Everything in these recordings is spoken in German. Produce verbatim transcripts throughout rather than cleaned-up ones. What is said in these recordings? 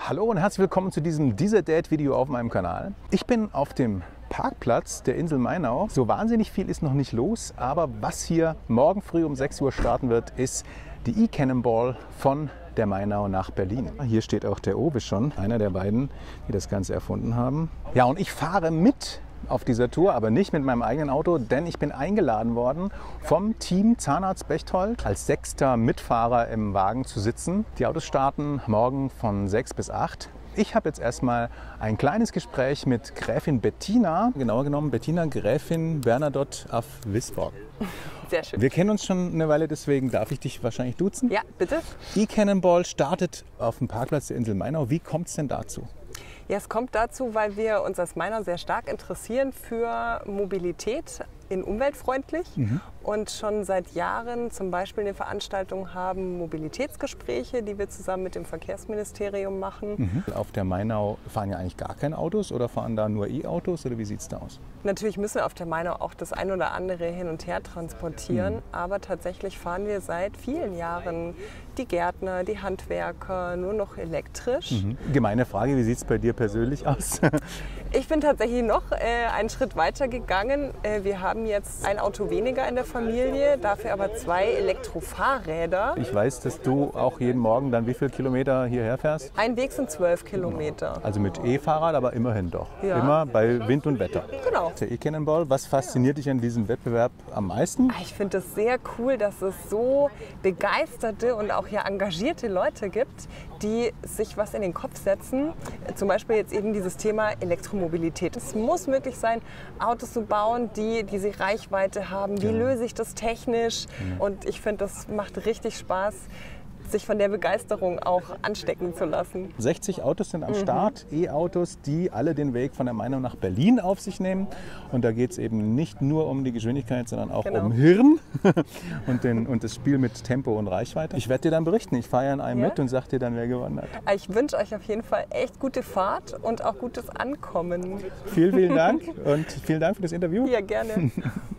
Hallo und herzlich willkommen zu diesem Dieser Date Video auf meinem Kanal. Ich bin auf dem Parkplatz der Insel Mainau. So wahnsinnig viel ist noch nicht los, aber was hier morgen früh um sechs Uhr starten wird, ist die E-Cannonball von der Mainau nach Berlin. Hier steht auch der Owe schon, einer der beiden, die das Ganze erfunden haben. Ja, und ich fahre mit auf dieser Tour, aber nicht mit meinem eigenen Auto, denn ich bin eingeladen worden vom Team Zahnarzt Bechtold als sechster Mitfahrer im Wagen zu sitzen. Die Autos starten morgen von sechs bis acht. Ich habe jetzt erstmal ein kleines Gespräch mit Gräfin Bettina, genauer genommen Bettina Gräfin Bernadotte auf Wisborg. Sehr schön. Wir kennen uns schon eine Weile, deswegen darf ich dich wahrscheinlich duzen. Ja, bitte. E-Cannonball startet auf dem Parkplatz der Insel Mainau. Wie kommt es denn dazu? Ja, es kommt dazu, weil wir uns als Mainau sehr stark interessieren für Mobilität in umweltfreundlich mhm. und schon seit Jahren zum Beispiel eine Veranstaltung haben, Mobilitätsgespräche, die wir zusammen mit dem Verkehrsministerium machen. Mhm. Auf der Mainau fahren ja eigentlich gar keine Autos oder fahren da nur E-Autos oder wie sieht es da aus? Natürlich müssen wir auf der Mainau auch das ein oder andere hin und her transportieren, mhm. aber tatsächlich fahren wir seit vielen Jahren die Gärtner, die Handwerker nur noch elektrisch. Mhm. Gemeine Frage, wie sieht es bei dir persönlich aus? Ich bin tatsächlich noch äh, einen Schritt weiter gegangen. Äh, wir haben jetzt ein Auto weniger in der Familie, dafür aber zwei Elektrofahrräder. Ich weiß, dass du auch jeden Morgen dann wie viele Kilometer hierher fährst? Ein Weg sind zwölf Kilometer. Also mit E-Fahrrad, aber immerhin doch. Ja. Immer bei Wind und Wetter. Genau. Der E-Cannonball, was fasziniert dich an diesem Wettbewerb am meisten? Ich finde es sehr cool, dass es so begeisterte und auch hier engagierte Leute gibt, die sich was in den Kopf setzen. Zum Beispiel jetzt eben dieses Thema Elektromobilität. Es muss möglich sein, Autos zu bauen, die diese Reichweite haben. Wie löse ich das technisch? Und ich finde, das macht richtig Spaß, sich von der Begeisterung auch anstecken zu lassen. sechzig Autos sind am Start, mhm. E-Autos, die alle den Weg von der Mainau nach Berlin auf sich nehmen. Und da geht es eben nicht nur um die Geschwindigkeit, sondern auch genau. um Hirn und, den, und das Spiel mit Tempo und Reichweite. Ich werde dir dann berichten, ich fahre ja in einem ja? mit und sage dir dann, wer gewonnen hat. Ich wünsche euch auf jeden Fall echt gute Fahrt und auch gutes Ankommen. Vielen, vielen Dank und vielen Dank für das Interview. Ja, gerne.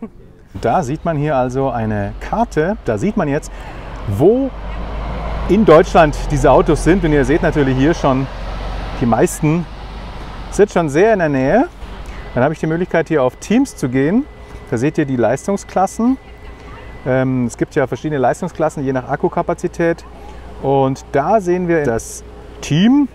Da sieht man hier also eine Karte, da sieht man jetzt, wo in Deutschland diese Autos sind. Und ihr seht natürlich hier schon, die meisten sind schon sehr in der Nähe. Dann habe ich die Möglichkeit, hier auf Teams zu gehen. Da seht ihr die Leistungsklassen. Ähm, es gibt ja verschiedene Leistungsklassen, je nach Akkukapazität. Und da sehen wir das Team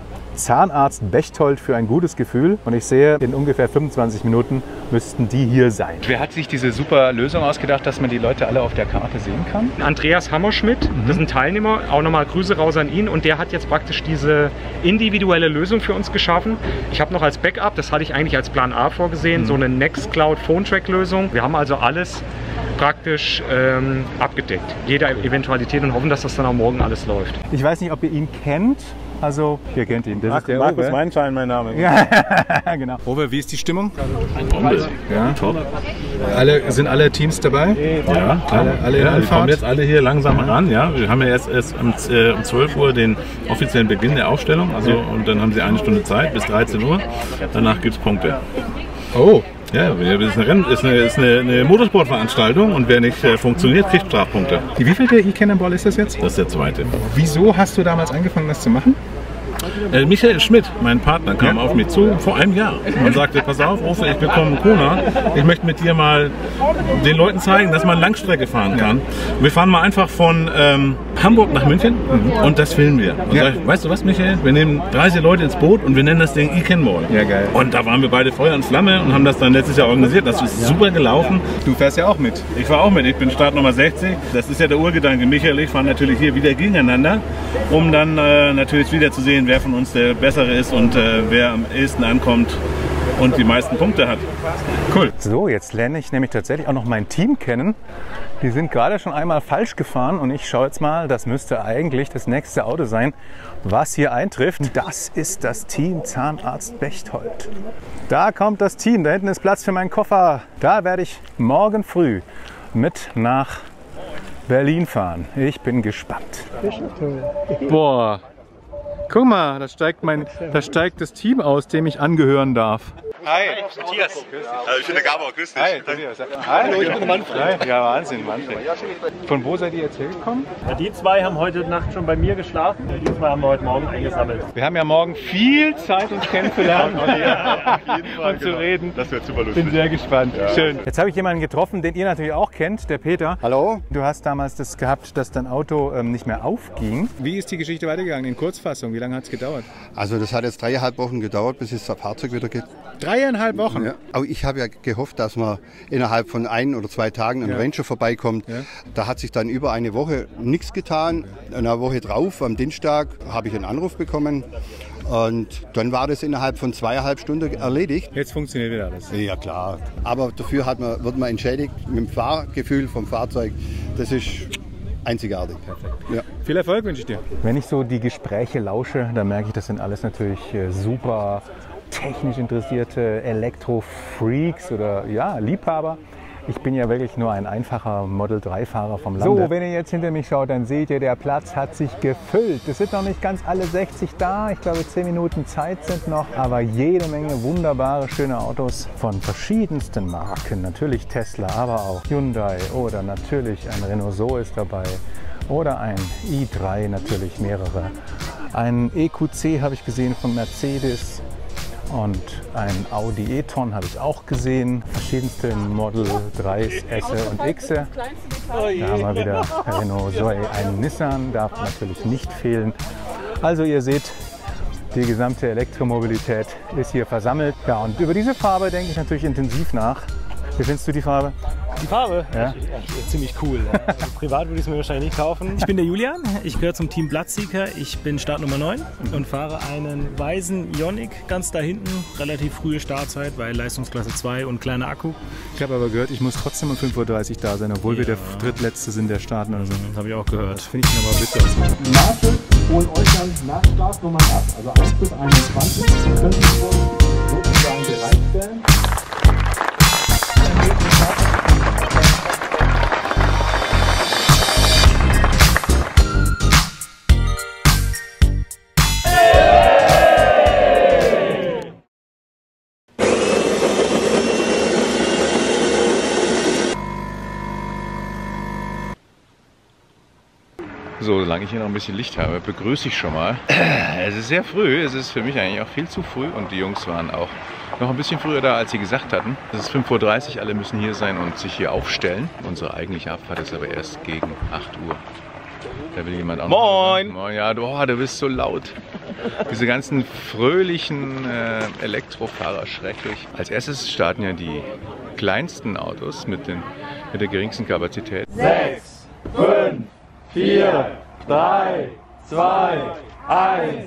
Zahnarzt Bechtold für ein gutes Gefühl. Und ich sehe, in ungefähr fünfundzwanzig Minuten müssten die hier sein. Wer hat sich diese super Lösung ausgedacht, dass man die Leute alle auf der Karte sehen kann? Andreas Hammerschmidt, mhm. das ist ein Teilnehmer, auch nochmal Grüße raus an ihn. Und der hat jetzt praktisch diese individuelle Lösung für uns geschaffen. Ich habe noch als Backup, das hatte ich eigentlich als Plan A vorgesehen, mhm. so eine Nextcloud Phone-Track-Lösung. Wir haben also alles praktisch ähm, abgedeckt. Jede Eventualität und hoffen, dass das dann auch morgen alles läuft. Ich weiß nicht, ob ihr ihn kennt. Also, ihr kennt ihn. Das Mark, ist der Markus Owe. Weinschein, mein Name. Ja, genau. Owe, wie ist die Stimmung? Bombe. Ja, top. Alle, sind alle Teams dabei? Ja, alle, alle ja, in wir kommen jetzt alle hier langsam ran. Ja, wir haben ja erst, erst um, äh, um zwölf Uhr den offiziellen Beginn der Aufstellung. Also, und dann haben sie eine Stunde Zeit bis dreizehn Uhr. Danach gibt es Punkte. Oh. Ja, das ist eine, Renn, ist eine, ist eine, eine Motorsportveranstaltung und wer nicht äh, funktioniert, kriegt Strafpunkte. Wie viel der E-Cannonball ist das jetzt? Das ist der zweite. Wieso hast du damals angefangen, das zu machen? Äh, Michael Schmidt, mein Partner, kam ja. auf mich zu vor einem Jahr und sagte, pass auf, Owe, ich bekomme Kona, ich möchte mit dir mal den Leuten zeigen, dass man Langstrecke fahren kann. Wir fahren mal einfach von ähm, Hamburg nach München mhm. und das filmen wir. Und ja. sag ich, weißt du was, Michael, wir nehmen dreißig Leute ins Boot und wir nennen das Ding E-Cannonball. Ja, geil. Und da waren wir beide Feuer und Flamme und haben das dann letztes Jahr organisiert. Das ist ja. super gelaufen. Du fährst ja auch mit. Ich fahre auch mit, ich bin Startnummer sechzig. Das ist ja der Urgedanke. Michael und ich fahren natürlich hier wieder gegeneinander, um dann äh, natürlich wieder zu sehen, wer von uns der Bessere ist und äh, wer am ehesten ankommt und die meisten Punkte hat. Cool. So, jetzt lerne ich nämlich tatsächlich auch noch mein Team kennen. Die sind gerade schon einmal falsch gefahren und ich schaue jetzt mal, das müsste eigentlich das nächste Auto sein, was hier eintrifft. Das ist das Team Zahnarzt Bechtold. Da kommt das Team, da hinten ist Platz für meinen Koffer. Da werde ich morgen früh mit nach Berlin fahren. Ich bin gespannt. Boah. Guck mal, da steigt, mein, da steigt das Team aus, dem ich angehören darf. Hi. Matthias. Also ich bin der Gabor, grüß dich. Hi, Hallo, ich bin der Manfred. Ja, Wahnsinn, Manfred. Von wo seid ihr jetzt hergekommen? Ja, die zwei haben heute Nacht schon bei mir geschlafen und die zwei haben wir heute Morgen eingesammelt. Wir haben ja morgen viel Zeit, uns kennenzulernen Ja, auf jeden Fall, und zu genau. reden. Das wird super lustig. Bin sehr gespannt. Ja. Schön. Jetzt habe ich jemanden getroffen, den ihr natürlich auch kennt, der Peter. Hallo. Du hast damals das gehabt, dass dein Auto ähm, nicht mehr aufging. Wie ist die Geschichte weitergegangen in Kurzfassung? Wie lange hat es gedauert? Also das hat jetzt dreieinhalb Wochen gedauert, bis es das Fahrzeug wieder geht. Dreieinhalb Wochen? Ja. Aber ich habe ja gehofft, dass man innerhalb von ein oder zwei Tagen ein Ja. Ranger vorbeikommt. Ja. Da hat sich dann über eine Woche nichts getan. Eine Woche drauf, am Dienstag, habe ich einen Anruf bekommen. Und dann war das innerhalb von zweieinhalb Stunden erledigt. Jetzt funktioniert wieder alles. Ja klar. Aber dafür hat man, wird man entschädigt mit dem Fahrgefühl vom Fahrzeug. Das ist einzigartig. Ja. Viel Erfolg wünsche ich dir. Wenn ich so die Gespräche lausche, dann merke ich, das sind alles natürlich äh, super technisch interessierte Elektro-Freaks oder ja, Liebhaber. Ich bin ja wirklich nur ein einfacher Model drei Fahrer vom Lande. So, wenn ihr jetzt hinter mich schaut, dann seht ihr, der Platz hat sich gefüllt. Es sind noch nicht ganz alle sechzig da. Ich glaube, zehn Minuten Zeit sind noch. Aber jede Menge wunderbare, schöne Autos von verschiedensten Marken. Natürlich Tesla, aber auch Hyundai oder natürlich ein Renault Zoe ist dabei. Oder ein i drei, natürlich mehrere. Ein E Q C habe ich gesehen von Mercedes. Und ein Audi e-tron habe ich auch gesehen. Verschiedenste Model dreis, S und X. Da haben wir wieder Renault Zoe, ein Nissan, darf natürlich nicht fehlen. Also ihr seht, die gesamte Elektromobilität ist hier versammelt. Ja, und über diese Farbe denke ich natürlich intensiv nach. Wie findest du die Farbe? Die Farbe? Ja? Ja, ziemlich cool. Ja. Also privat würde ich es mir wahrscheinlich nicht kaufen. Ich bin der Julian, ich gehöre zum Team Bloodseeker. Ich bin Startnummer neun und fahre einen weißen Ioniq ganz da hinten. Relativ frühe Startzeit, weil Leistungsklasse zwei und kleiner Akku. Ich habe aber gehört, ich muss trotzdem um fünf Uhr dreißig da sein, obwohl wir der drittletzte sind, der starten oder so. Das habe ich auch gehört. Das finde ich aber bitter. Die Marke holen euch dann nach Startnummern ab. Also eins bis einundzwanzig können Sie sozusagen bereitstellen. So, solange ich hier noch ein bisschen Licht habe, begrüße ich schon mal. Es ist sehr früh, es ist für mich eigentlich auch viel zu früh und die Jungs waren auch noch ein bisschen früher da, als sie gesagt hatten. Es ist fünf Uhr dreißig, alle müssen hier sein und sich hier aufstellen. Unsere eigentliche Abfahrt ist aber erst gegen acht Uhr. Da will jemand auch noch Moin! Moin! Ja, du, oh, du bist so laut. Diese ganzen fröhlichen äh, Elektrofahrer, schrecklich. Als erstes starten ja die kleinsten Autos mit, den, mit der geringsten Kapazität. Sechs, fünf, vier, drei, zwei, eins.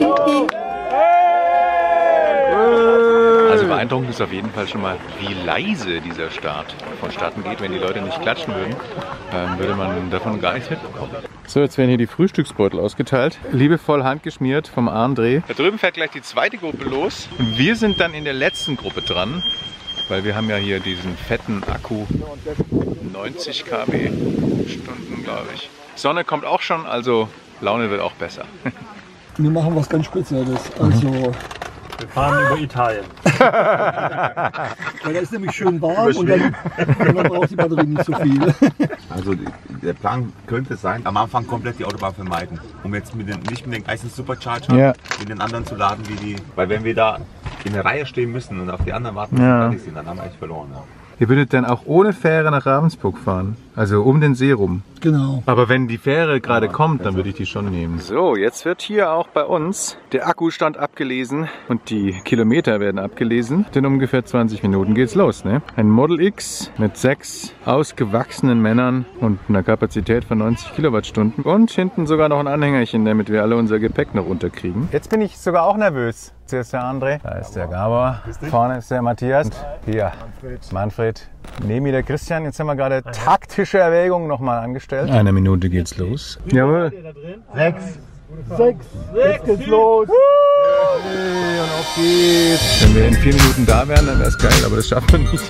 Also beeindruckend ist auf jeden Fall schon mal, wie leise dieser Start vonstatten geht. Wenn die Leute nicht klatschen würden, dann würde man davon gar nichts mitbekommen. So, jetzt werden hier die Frühstücksbeutel ausgeteilt. Liebevoll handgeschmiert vom André. Da drüben fährt gleich die zweite Gruppe los. Und wir sind dann in der letzten Gruppe dran, weil wir haben ja hier diesen fetten Akku. neunzig Kilowattstunden, glaube ich. Sonne kommt auch schon, also Laune wird auch besser. Wir machen was ganz Spezielles. Also, Wir fahren über Italien. weil da ist nämlich schön warm und dann, und dann braucht die Batterie nicht so viel. Also der Plan könnte sein, am Anfang komplett die Autobahn vermeiden, um jetzt mit den, nicht mit den heißen Supercharger, Ja. mit den anderen zu laden, wie die. Weil wenn wir da in der Reihe stehen müssen und auf die anderen warten, Ja. müssen, dann, dann haben wir eigentlich verloren. Ja. Ihr würdet dann auch ohne Fähre nach Ravensburg fahren, also um den See rum. Genau. Aber wenn die Fähre gerade kommt, dann würde ich die schon nehmen. So, jetzt wird hier auch bei uns der Akkustand abgelesen und die Kilometer werden abgelesen. In ungefähr zwanzig Minuten geht's los, ne? Ein Model X mit sechs ausgewachsenen Männern und einer Kapazität von neunzig Kilowattstunden und hinten sogar noch ein Anhängerchen, damit wir alle unser Gepäck noch runterkriegen. Jetzt bin ich sogar auch nervös. Hier ist der André, da ist der Gabor, vorne ist der Matthias und hier Manfred. Neben mir der Christian. Jetzt haben wir gerade taktische Erwägungen nochmal angestellt. Eine Minute geht's los. Jawohl. Sechs. Sechs. Jetzt geht's los. Hey, und auf geht's. Wenn wir in vier Minuten da wären, dann wäre es geil, aber das schaffen wir nicht.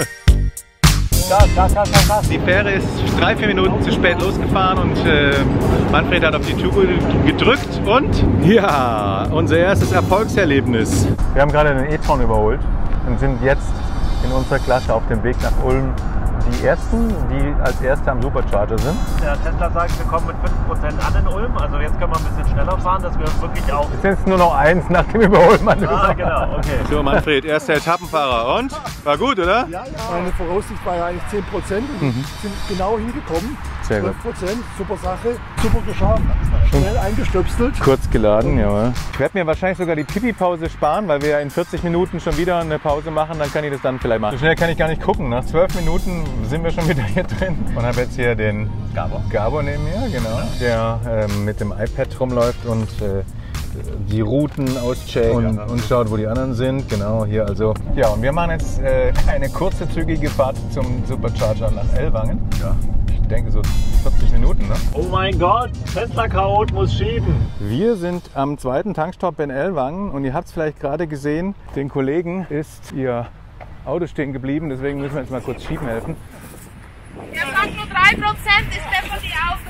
Die Fähre ist drei, vier Minuten zu spät losgefahren und äh, Manfred hat auf die Tube gedrückt und ja, unser erstes Erfolgserlebnis. Wir haben gerade den e-tron überholt und sind jetzt in unserer Klasse auf dem Weg nach Ulm die Ersten, die als Erste am Supercharger sind. Der Tesla sagt, wir kommen mit fünf Prozent an in Ulm, also jetzt können wir ein bisschen schneller fahren, dass wir wirklich auch... Jetzt sind es nur noch eins nach dem Überholmanöver. Ah, genau, okay. So Manfred, erster Etappenfahrer und? War gut, oder? Ja, ja. Meine Voraussicht war ja eigentlich zehn Prozent und mhm. sind genau hingekommen. Sehr gut. zwölf Prozent, super Sache, super geschafft, schnell eingestöpselt. Kurz geladen, ja. Ich werde mir wahrscheinlich sogar die Pipi-Pause sparen, weil wir ja in vierzig Minuten schon wieder eine Pause machen, dann kann ich das dann vielleicht machen. So schnell kann ich gar nicht gucken. Nach zwölf Minuten sind wir schon wieder hier drin und habe jetzt hier den Gabor, Gabor neben mir, genau, der ähm, mit dem iPad rumläuft und äh, die Routen auscheckt und, und schaut, wo die anderen sind. Genau, hier also. Ja, und wir machen jetzt äh, eine kurze, zügige Fahrt zum Supercharger nach Ellwangen. Ja. Ich denke so vierzig Minuten, ne? Oh mein Gott, Tesla-Chaot muss schieben. Wir sind am zweiten Tankstopp in Ellwangen und ihr habt es vielleicht gerade gesehen, den Kollegen ist ihr Auto stehen geblieben, deswegen müssen wir jetzt mal kurz schieben helfen. Der sagt nur drei Prozent, ist der von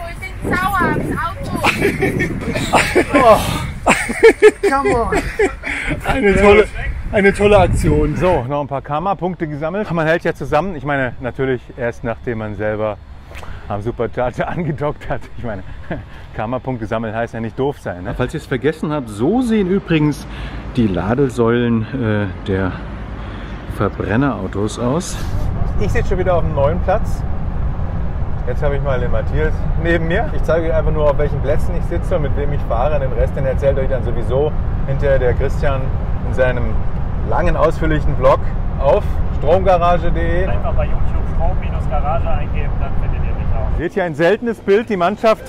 die Auto. Ich bin sauer aufs Auto. Oh. Come on. Eine tolle, eine tolle Aktion. So, noch ein paar Karma-Punkte gesammelt. Man hält ja zusammen. Ich meine, natürlich erst nachdem man selber am Supercharger angedockt hat. Ich meine, Karma-Punkte sammeln heißt ja nicht doof sein. Ne? Falls ihr es vergessen habt, so sehen übrigens die Ladesäulen äh, der Verbrennerautos aus. Ich sitze schon wieder auf einem neuen Platz. Jetzt habe ich mal den Matthias neben mir. Ich zeige euch einfach nur, auf welchen Plätzen ich sitze und mit wem ich fahre. Den Rest, den erzählt euch dann sowieso hinterher der Christian in seinem langen, ausführlichen Blog auf stromgarage punkt de. Einfach bei YouTube Strom-Garage eingeben, dann findet ihr mich auch. Seht hier ein seltenes Bild. Die Mannschaft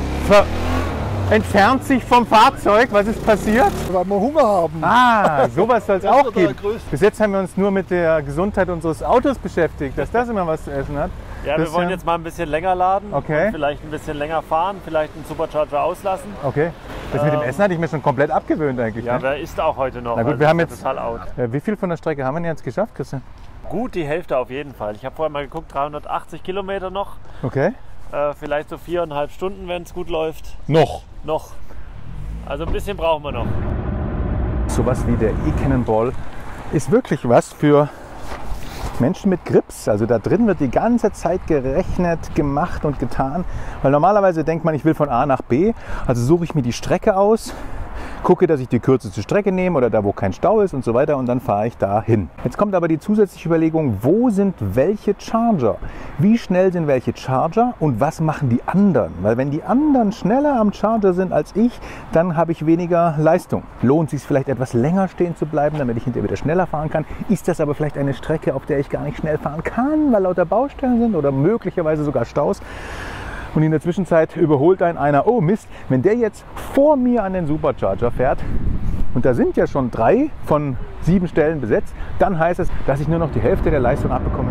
entfernt sich vom Fahrzeug. Was ist passiert? Weil wir Hunger haben. Ah, sowas soll es auch geben. Bis jetzt haben wir uns nur mit der Gesundheit unseres Autos beschäftigt, dass das immer was zu essen hat. Ja, wir wollen jetzt mal ein bisschen länger laden, okay, und vielleicht ein bisschen länger fahren, vielleicht einen Supercharger auslassen. Okay. Das mit dem Essen hatte ich mir schon komplett abgewöhnt eigentlich. Ja, ne? wer isst auch heute noch? Na gut, also wir haben jetzt total out. Wie viel von der Strecke haben wir denn jetzt geschafft, Christian? Gut, die Hälfte auf jeden Fall. Ich habe vorher mal geguckt, dreihundertachtzig Kilometer noch. Okay. Äh, vielleicht so viereinhalb Stunden, wenn es gut läuft. Noch? Noch. Also ein bisschen brauchen wir noch. Sowas wie der E-Cannonball ist wirklich was für Menschen mit Grips. Also da drin wird die ganze Zeit gerechnet, gemacht und getan. Weil normalerweise denkt man, ich will von A nach B. Also suche ich mir die Strecke aus, gucke, dass ich die kürzeste Strecke nehme oder da, wo kein Stau ist und so weiter, und dann fahre ich da hin. Jetzt kommt aber die zusätzliche Überlegung, wo sind welche Charger? Wie schnell sind welche Charger und was machen die anderen? Weil wenn die anderen schneller am Charger sind als ich, dann habe ich weniger Leistung. Lohnt es sich vielleicht etwas länger stehen zu bleiben, damit ich hinterher wieder schneller fahren kann? Ist das aber vielleicht eine Strecke, auf der ich gar nicht schnell fahren kann, weil lauter Baustellen sind oder möglicherweise sogar Staus? Und in der Zwischenzeit überholt ein einer, oh Mist, wenn der jetzt vor mir an den Supercharger fährt, und da sind ja schon drei von sieben Stellen besetzt, dann heißt es, dass ich nur noch die Hälfte der Leistung abbekomme.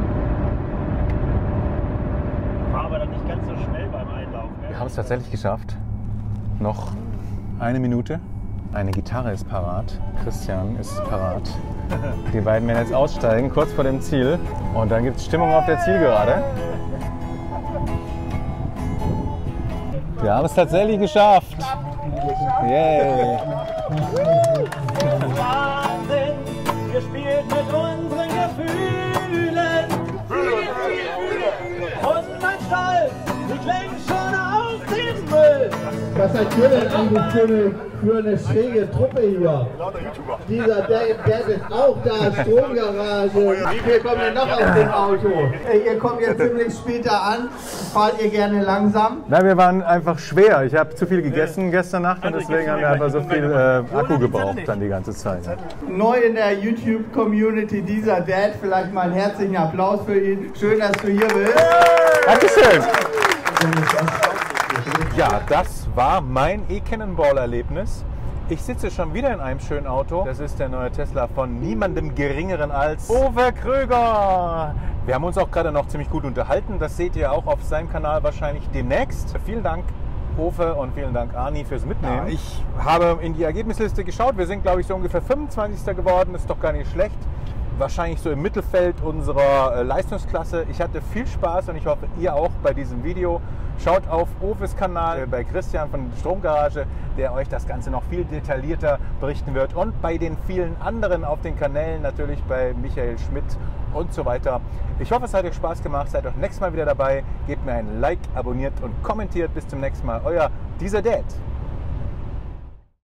War aber dann nicht ganz so schnell beim Einlauf. Gell? Wir haben es tatsächlich geschafft. Noch eine Minute. Eine Gitarre ist parat. Christian ist parat. Die beiden werden jetzt aussteigen, kurz vor dem Ziel. Und dann gibt es Stimmung auf der Zielgerade. Wir haben es tatsächlich geschafft. Yay! Wahnsinn, ihr spielt mit unseren Gefühlen. Und mein Stolz, ich lenk schon auf den Müll. Was seid ihr denn eigentlich für eine, für eine schräge Truppe hier? Dieser Dave, der ist auch da, Stromgarage. Wie viel kommt denn noch aus dem Auto? Ihr kommt jetzt ziemlich später an. Fahrt ihr gerne langsam? Nein, wir waren einfach schwer. Ich habe zu viel gegessen gestern Nacht und deswegen haben wir einfach so viel äh, Akku gebraucht dann die ganze Zeit. Neu in der YouTube-Community dieser Dad. Vielleicht mal einen herzlichen Applaus für ihn. Schön, dass du hier bist. Dankeschön. Ja, das war mein E-Cannonball-Erlebnis. Ich sitze schon wieder in einem schönen Auto. Das ist der neue Tesla von niemandem Geringeren als Uwe Kröger. Wir haben uns auch gerade noch ziemlich gut unterhalten. Das seht ihr auch auf seinem Kanal wahrscheinlich demnächst. Vielen Dank, Uwe, und vielen Dank, Arni, fürs Mitnehmen. Ja, ich habe in die Ergebnisliste geschaut. Wir sind, glaube ich, so ungefähr fünfundzwanzigster geworden. Ist doch gar nicht schlecht. wahrscheinlich so im Mittelfeld unserer Leistungsklasse. Ich hatte viel Spaß und ich hoffe, ihr auch bei diesem Video. Schaut auf Ofes Kanal bei Christian von Stromgarage, der euch das Ganze noch viel detaillierter berichten wird. Und bei den vielen anderen auf den Kanälen, natürlich bei Michael Schmidt und so weiter. Ich hoffe, es hat euch Spaß gemacht. Seid auch nächstes Mal wieder dabei. Gebt mir ein Like, abonniert und kommentiert. Bis zum nächsten Mal. Euer Dieser Dad.